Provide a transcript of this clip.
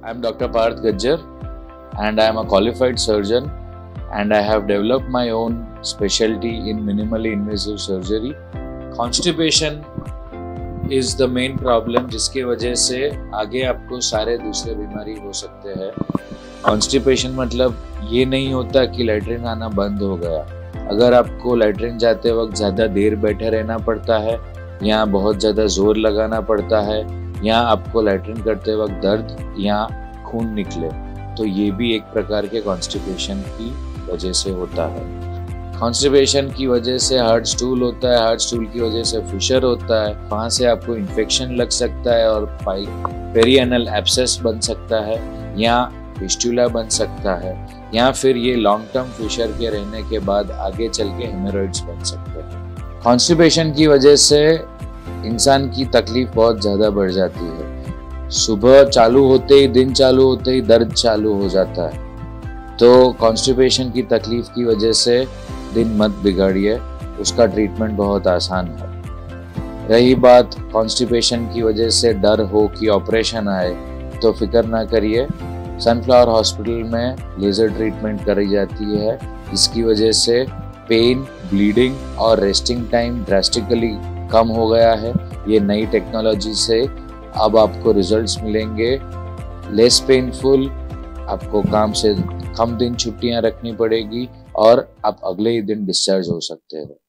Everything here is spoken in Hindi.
I'm Dr. Parth Gajjar and I am a qualified surgeon and I have developed my own specialty in minimally invasive surgery. Constipation is the main problem जिसके वजह से आगे आपको सारे दूसरे बीमारी हो सकते हैं. Constipation मतलब ये नहीं होता कि लैट्रिन आना बंद हो गया. अगर आपको लैट्रिन जाते वक्त ज़्यादा देर बैठे रहना पड़ता है या बहुत ज़्यादा जोर लगाना पड़ता है या आपको लैट्रिन करते वक्त दर्द या खून निकले, तो ये भी एक प्रकार के कॉन्स्टिपेशन की वजह से होता है. कॉन्स्टिपेशन की वजह से हार्ड स्टूल होता है, हार्ड स्टूल की वजह से फिशर होता है, वहाँ से आपको इन्फेक्शन लग सकता है और पेरिएनल एब्सेस बन सकता है या फिस्टुला बन सकता है या फिर ये लॉन्ग टर्म फिशर के रहने के बाद आगे चल के हेमोरॉइड्स बन सकते हैं. कॉन्स्टिपेशन की वजह से इंसान की तकलीफ बहुत ज़्यादा बढ़ जाती है. सुबह चालू होते ही, दिन चालू होते ही दर्द चालू हो जाता है. तो कॉन्स्टिपेशन की तकलीफ की वजह से दिन मत बिगाड़िए, उसका ट्रीटमेंट बहुत आसान है. रही बात कॉन्स्टिपेशन की वजह से डर हो कि ऑपरेशन आए, तो फिक्र ना करिए. सनफ्लावर हॉस्पिटल में लेज़र ट्रीटमेंट करी जाती है. इसकी वजह से पेन, ब्लीडिंग और रेस्टिंग टाइम ड्रास्टिकली कम हो गया है. ये नई टेक्नोलॉजी से अब आपको रिजल्ट्स मिलेंगे लेस पेनफुल. आपको काम से कम दिन छुट्टियां रखनी पड़ेगी और आप अगले ही दिन डिस्चार्ज हो सकते हो.